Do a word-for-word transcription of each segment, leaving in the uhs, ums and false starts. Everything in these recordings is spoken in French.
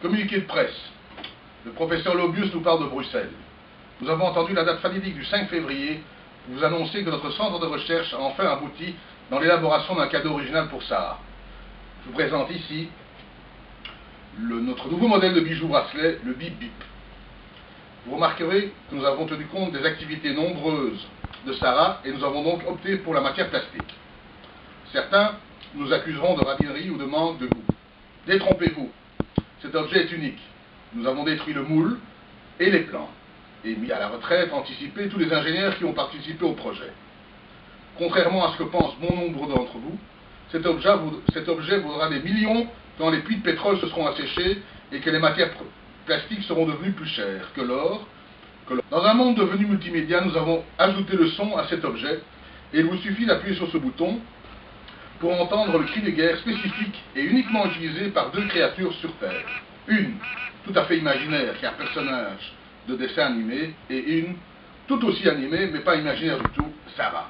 Communiqué de presse. Le professeur Lobius nous parle de Bruxelles. Nous avons entendu la date fatidique du cinq février pour vous annoncer que notre centre de recherche a enfin abouti dans l'élaboration d'un cadeau original pour Sarah. Je vous présente ici le, notre nouveau modèle de bijou bracelet, le Bip Bip. Vous remarquerez que nous avons tenu compte des activités nombreuses de Sarah et nous avons donc opté pour la matière plastique. Certains nous accuseront de rabinerie ou de manque de goût. Détrompez-vous, cet objet est unique. Nous avons détruit le moule et les plans et mis à la retraite anticipée tous les ingénieurs qui ont participé au projet. Contrairement à ce que pensent bon nombre d'entre vous, cet objet, cet objet vaudra des millions quand les puits de pétrole se seront asséchés et que les matières plastiques seront devenues plus chères que l'or. Dans un monde devenu multimédia, nous avons ajouté le son à cet objet et il vous suffit d'appuyer sur ce bouton pour entendre le cri de guerre spécifique et uniquement utilisé par deux créatures sur Terre. Une, tout à fait imaginaire, qui est un personnage de dessin animé, et une, tout aussi animée, mais pas imaginaire du tout, Sarah.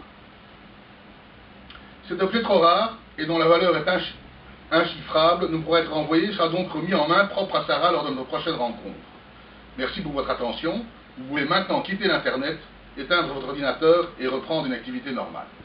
Cet objet trop rare, et dont la valeur est inch inchiffrable, ne pourra être envoyé, sera donc remis en main propre à Sarah lors de nos prochaines rencontres. Merci pour votre attention. Vous pouvez maintenant quitter l'Internet, éteindre votre ordinateur et reprendre une activité normale.